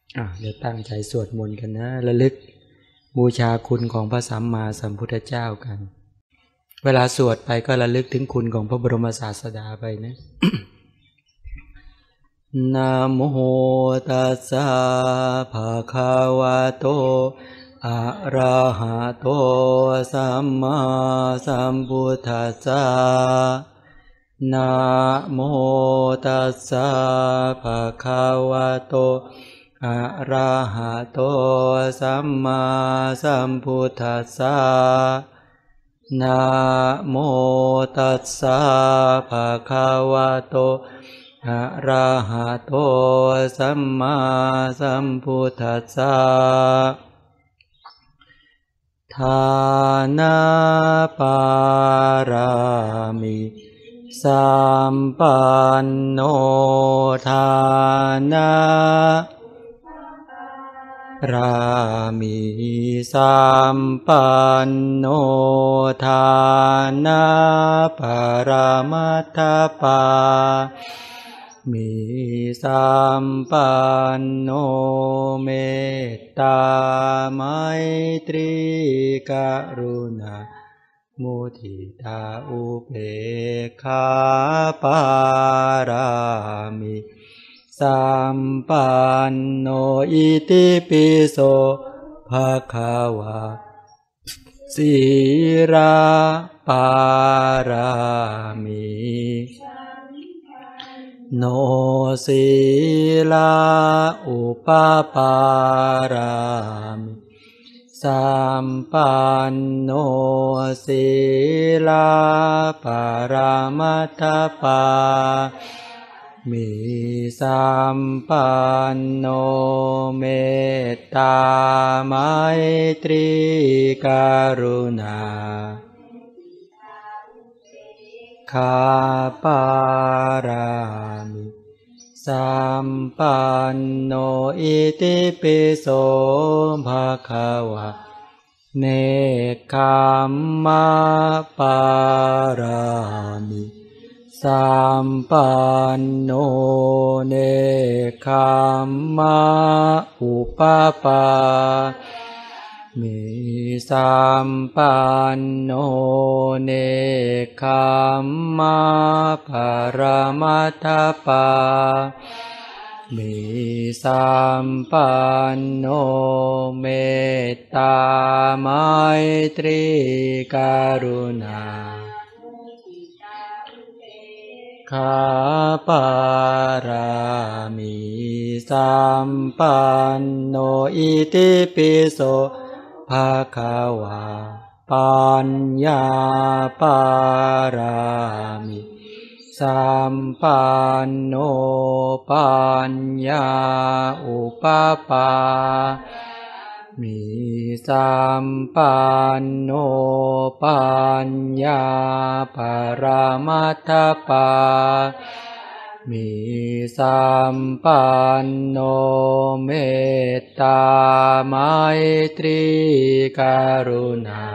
เดี๋ยวตั้งใจสวดมนต์กันนะระลึกบูชาคุณของพระสัมมาสัมพุทธเจ้ากันเวลาสวดไปก็ระลึกถึงคุณของพระบรมศาสดาไปนะ นะโมตัสสะภะคะวะโตอะระหะโตสัมมาสัมพุทธัสสะนะโมตัสสะภะคะวะโตอะระหะโตสัมมาสัมพุทธัสสะนะโมตัสสะภะคะวะโตอะระหะโตสัมมาสัมพุทธัสสะทานาปารามิสัมปันโนทานารามิสัมปันโนทานาปรมัตถปามิสัมปันโนเมตตาไมตรีกรุณามุทิตาอุเบกขาปารามิสัมปันโนอิติปิโสภะคะวะสีราปารามิโนศีลาอุปปารามิสัมปันโนศีลาปรมัตถปามิสัมปันโนเมตตาไมตรีกรุณาขาปารามิสัมปันโนอิติปิโสภะคะวะเนกขัมมะปารามิสัมปันโนเนกขัมมะอุปปามิสัมปันโนเนกขัมมะปรมัตถปามิสัมปันโนเมตตาไมตรีกรุณาขาปารามิสัมปันโนอิติปิโสภะคะวะปัญญาปารามิสัมปันโนปัญญาอุปปามิสัมปันโนปัญญาปรมัตถปามิสัมปันโนเมตตาไมตรีกรุณา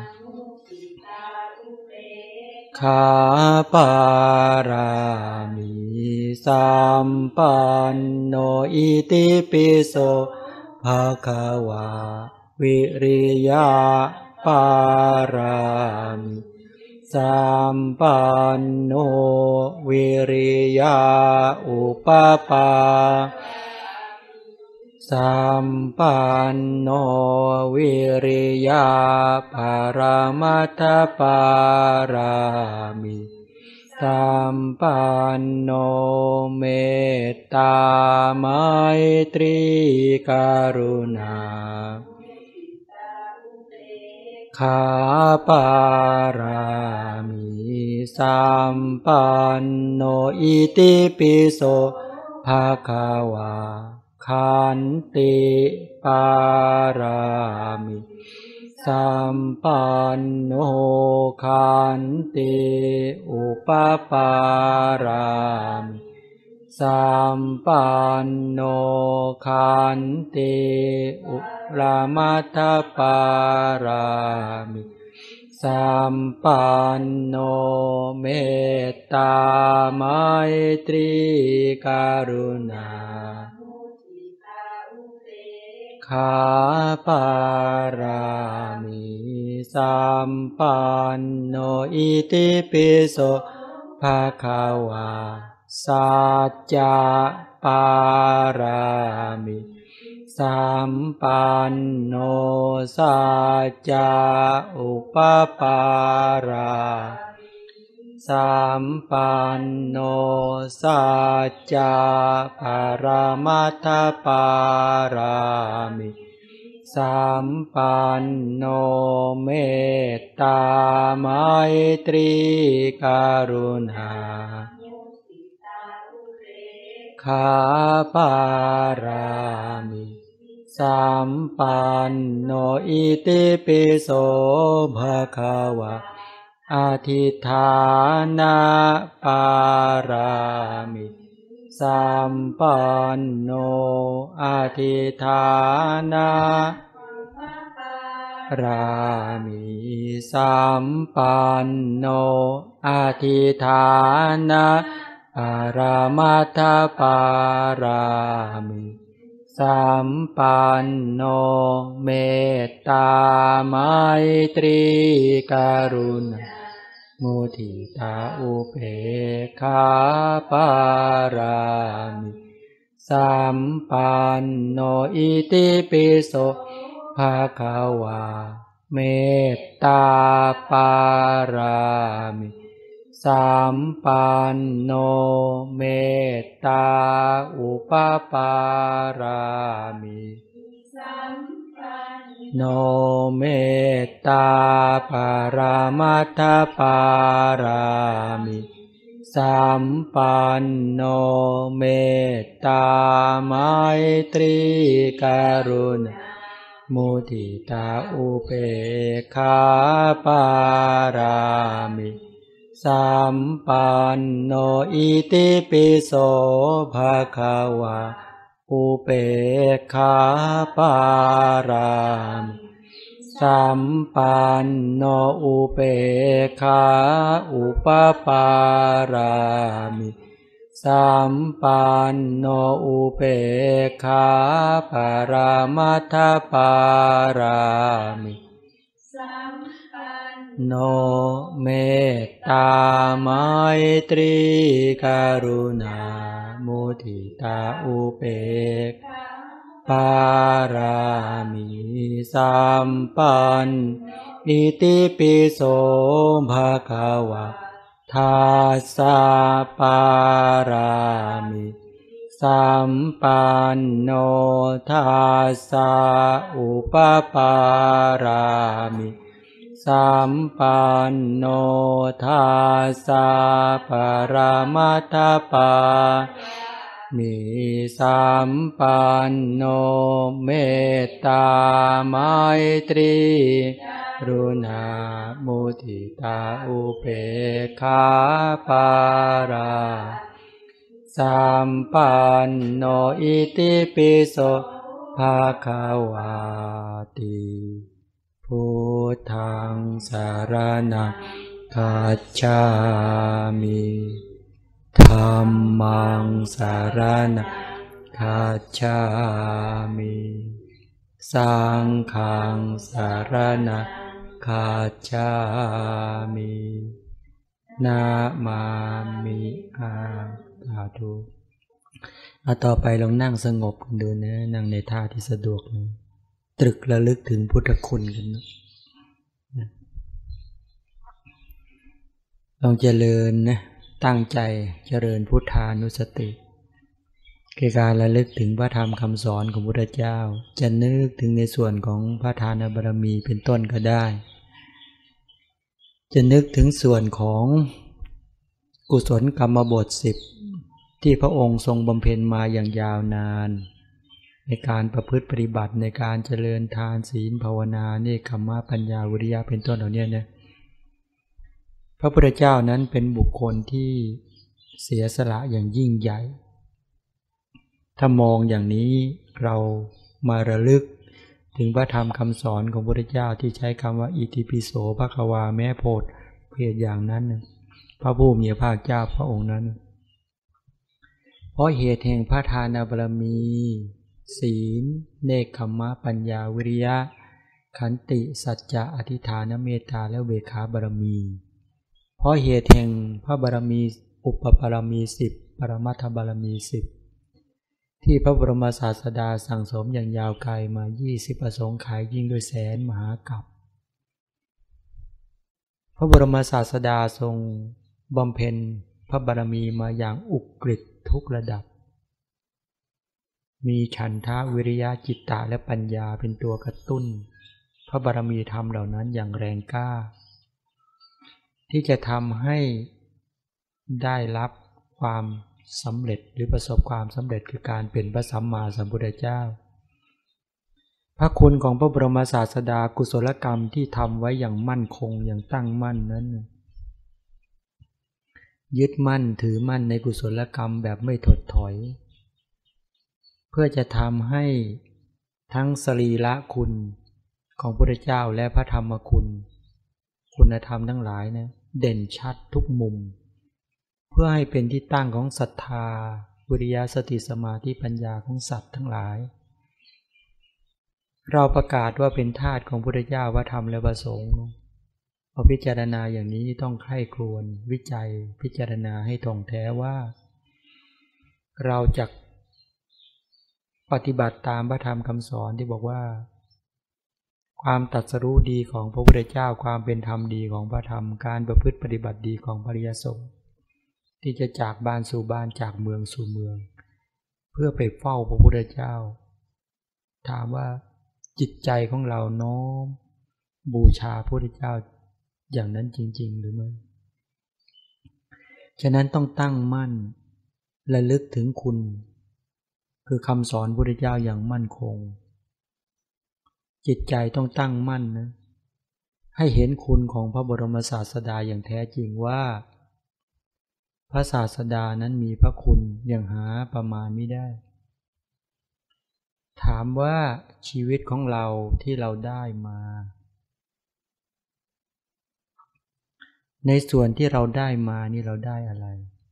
ขาปารามิสัมปันโนอิติปิโสภะคะวะวิริยะปารามิสัมปันโนวิริยะอุปปาสัมปันโนวิริยะปรมัตถปารามิสัมปันโนเมตตาไมตรีกรุณาขาปารามิสัมปันโนอิติปิโสภะคะวะขันติปารามิสัมปันโนขันติอุปปารามิสัมปันโนขันติอุลมัตถปารามิสัมปันโนเมตตาไมตรีกรุณาขาปารามิสัมปันโนอิติปิโสภะคะวะสัจจะปารามิสัมปันโนสัจจะอุปปาราสัมปันโนสัจจะปรมัตถปารามิสัมปันโนเมตตาไมตรีกรุณาขาปารามิสัมปันโนอิติปิโสภะคะวะอธิฏฐานะปารามิสัมปันโนอธิฏฐานะรามิสัมปันโนอธิฏฐานะปรมัตถปารามิสัมปันโนเมตตาไมตรีกรุณามุทิตาอุเบกขาปารามิสัมปันโนอิติปิโสภะคะวะเมตตาปารามิสัมปันโนเมตตาอุปปารามิโนเมตตาปรมัตถปารามิสัมปันโนเมตตาไมตรีกรุณามุทิตาอุเบกขาปารามิสัมปันโนอิติปิโสภะคะวะอุเบกขาปารามิสัมปันโนอุเบกขาอุปปารามิสัมปันโนอุเบกขาปรมัตถปารามิโนเมตตาไมตรีกรุณามุทิตาอุเบกขาปารามิสัมปันอิติปิโสภะคะวะทัสสะปารามิสัมปันโนทัสสะอุปปารามิสัมปันโนทัสสะปรมัตถปามิสัมปันโนเมตตาไมตรีกรุณามุทิตาอุเบกขาปาราสัมปันโนอิติปิโสภะคะวะติพุทธังสรณังคัจฉามิธัมมังสรณังคัจฉามิสังฆังสรณังคัจฉามินะมามิอาสาธุต่อไปลองนั่งสงบกันดูนะนั่งในท่าที่สะดวกนะตรึกระลึกถึงพุทธคุณกันนะลองเจริญนะตั้งใจเจริญพุทธานุสติคือการระลึกถึงพระธรรมคำสอนของพุทธเจ้าจะนึกถึงในส่วนของพระทานบารมีเป็นต้นก็ได้จะนึกถึงส่วนของกุศลกรรมบท10ที่พระองค์ทรงบำเพ็ญมาอย่างยาวนานในการประพฤติปฏิบัติในการเจริญทานศีลภาวนาเนกขัมมะปัญญาวิริยะเป็นต้นเหล่านี้นะพระพุทธเจ้านั้นเป็นบุคคลที่เสียสละอย่างยิ่งใหญ่ถ้ามองอย่างนี้เรามาระลึกถึงพระธรรมคำสอนของพระพุทธเจ้าที่ใช้คำว่าอิติปิโสภควาแม้โพธิเพศอย่างนั้นพระผู้มีพระภาคเจ้าพระองค์นั้นเพราะเหตุแห่งพระทานบารมีศีลเนกขัมมะปัญญาวิริยะขันติสัจจะอธิฐานเมตตาและเวขาบารมีเพราะเหตุแห่งพระบารมีอุปบารมี10ปรมัตถบารมี10ที่พระบรมศาสดาสั่งสมอย่างยาวไกลมา20ประสงค์ขายยิ่งด้วยแสนมหากัปพระบรมศาสดาทรงบำเพ็ญพระบารมีมาอย่างอุกฤษทุกระดับมีฉันทะวิริยะจิตตะและปัญญาเป็นตัวกระตุ้นพระบารมีธรรมเหล่านั้นอย่างแรงกล้าที่จะทำให้ได้รับความสำเร็จหรือประสบความสำเร็จคือการเป็นพระสัมมาสัมพุทธเจ้าพระคุณของพระบรมศาสดากุศลกรรมที่ทำไว้อย่างมั่นคงอย่างตั้งมั่นนั้นยึดมั่นถือมั่นในกุศลกรรมแบบไม่ถดถอยเพื่อจะทำให้ทั้งสรีระคุณของพระพุทธเจ้าและพระธรรมคุณคุณธรรมทั้งหลายนะเด่นชัดทุกมุมเพื่อให้เป็นที่ตั้งของศรัทธาวิริยะสติสมาธิปัญญาของสัตว์ทั้งหลายเราประกาศว่าเป็นทาสของพระพุทธเจ้าพระธรรมและพระสงฆ์พอพิจารณาอย่างนี้ต้องใคร่ครวญวิจัยพิจารณาให้ท่องแท้ว่าเราจะปฏิบัติตามพระธรรมคำสอนที่บอกว่าความตรัสรู้ดีของพระพุทธเจ้าความเป็นธรรมดีของพระธรรมการประพฤติปฏิบัติดีของพระอริยสงฆ์ที่จะจากบ้านสู่บ้านจากเมืองสู่เมืองเพื่อไปเฝ้าพระพุทธเจ้าถามว่าจิตใจของเราน้อมบูชาพระพุทธเจ้าอย่างนั้นจริงๆหรือไม่ฉะนั้นต้องตั้งมั่นระลึกถึงคุณคือคำสอนพระพุทธเจ้าอย่างมั่นคงจิตใจต้องตั้งมั่นนะให้เห็นคุณของพระบรมศาสดาอย่างแท้จริงว่าพระศาสดานั้นมีพระคุณอย่างหาประมาณไม่ได้ถามว่าชีวิตของเราที่เราได้มาในส่วนที่เราได้มานี่เราได้อะไร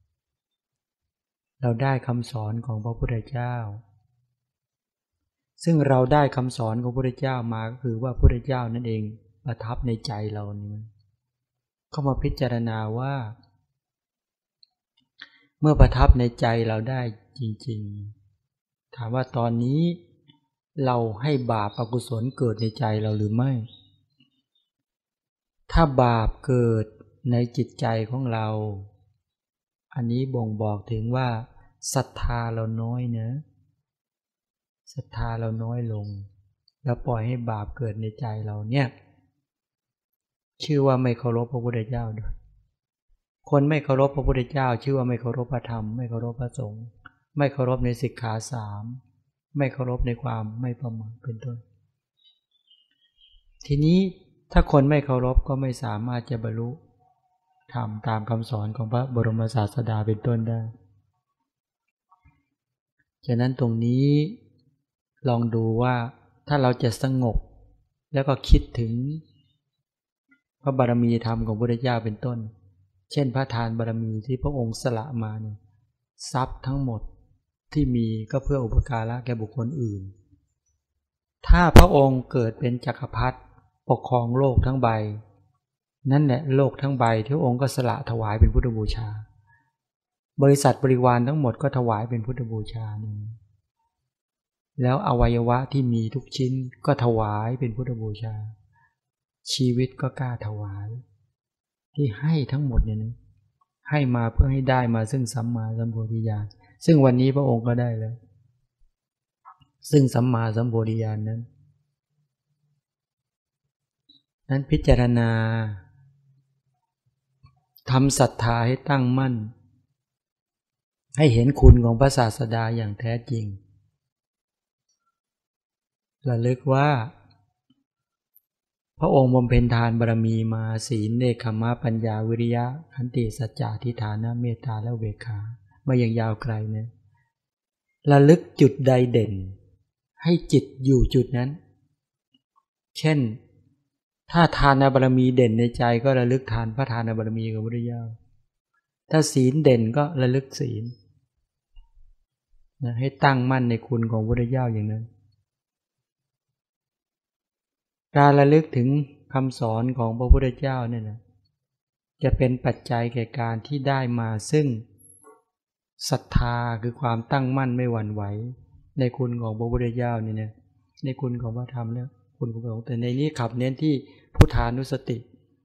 เราได้คำสอนของพระพุทธเจ้าซึ่งเราได้คำสอนของพระพุทธเจ้ามาก็คือว่าพระพุทธเจ้านั่นเองประทับในใจเรานี่เข้ามาพิจารณาว่าเมื่อประทับในใจเราได้จริงๆถามว่าตอนนี้เราให้บาปอกุศลเกิดในใจเราหรือไม่ถ้าบาปเกิดในจิตใจของเราอันนี้บ่งบอกถึงว่าศรัทธาเราน้อยนะศรัทธาเราน้อยลงแล้วปล่อยให้บาปเกิดในใจเราเนี่ยชื่อว่าไม่เคารพพระพุทธเจ้าด้วยคนไม่เคารพพระพุทธเจ้าชื่อว่าไม่เคารพพระธรรมไม่เคารพพระสงฆ์ไม่เคารพในสิกขา3ไม่เคารพในความไม่ประมาทเป็นต้นทีนี้ถ้าคนไม่เคารพก็ไม่สามารถจะบรรลุธรรมตามคำสอนของพระบรมศาสดาเป็นต้นได้ฉะนั้นตรงนี้ลองดูว่าถ้าเราจะสงบแล้วก็คิดถึงพระบารมีธรรมของพระพุทธเจ้าเป็นต้นเช่นพระทานบารมีที่พระองค์สละมาเนี่ยทรัพย์ทั้งหมดที่มีก็เพื่ออุปการะแก่บุคคลอื่นถ้าพระองค์เกิดเป็นจักรพรรดิปกครองโลกทั้งใบนั่นแหละโลกทั้งใบที่พระองค์ก็สละถวายเป็นพุทธบูชาบริษัทบริวารทั้งหมดก็ถวายเป็นพุทธบูชานี่แล้วอวัยวะที่มีทุกชิ้นก็ถวายเป็นพุทธบูชาชีวิตก็กล้าถวายที่ให้ทั้งหมดเนี่ยนะให้มาเพื่อให้ได้มาซึ่งสัมมาสัมโพธิญาณซึ่งวันนี้พระองค์ก็ได้แล้วซึ่งสัมมาสัมโพธิญาณนั้นพิจารณาทำศรัทธาให้ตั้งมั่นให้เห็นคุณของพระศาสดาอย่างแท้จริงระลึกว่าพระองค์บำเพ็ญทานบารมีมาศีลเนกขัมมะปัญญาวิริยะขันติสัจจะอธิฐานเมตตาและเวขามาอย่างยาวไกลนะระลึกจุดใดเด่นให้จิตอยู่จุดนั้นเช่นถ้าทานบารมีเด่นในใจก็ระลึกทานพระทานบารมีของพระพุทธเจ้าถ้าศีลเด่นก็ระลึกศีลนะให้ตั้งมั่นในคุณของพระพุทธเจ้าอย่างนั้นการระลึกถึงคำสอนของพระพุทธเจ้าเนี่ยนะจะเป็นปัจจัยแก่การที่ได้มาซึ่งศรัทธาคือความตั้งมั่นไม่หวั่นไหวในคุณของพระพุทธเจ้านี่นะในคุณของพระธรรมเนี่ยคุณของพระองค์แต่ในนี้ขับเน้นที่พุทธานุสติ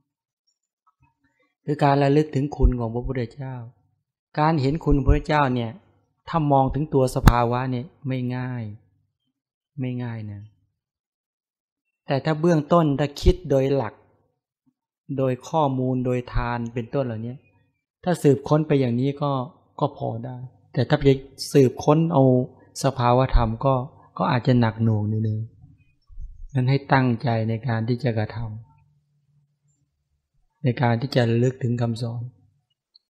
คือการระลึกถึงคุณของพระพุทธเจ้าการเห็นคุณพระเจ้าเนี่ยถ้ามองถึงตัวสภาวะเนี่ยไม่ง่ายนะแต่ถ้าเบื้องต้นถ้าคิดโดยหลักโดยข้อมูลโดยทานเป็นต้นเหล่านี้ถ้าสืบค้นไปอย่างนี้ก็พอได้แต่ถ้าไปสืบค้นเอาสภาวะธรรมก็อาจจะหนักหน่วงนิดนึงนั้นให้ตั้งใจในการที่จะกระทำในการที่จะระลึกถึงคำสอน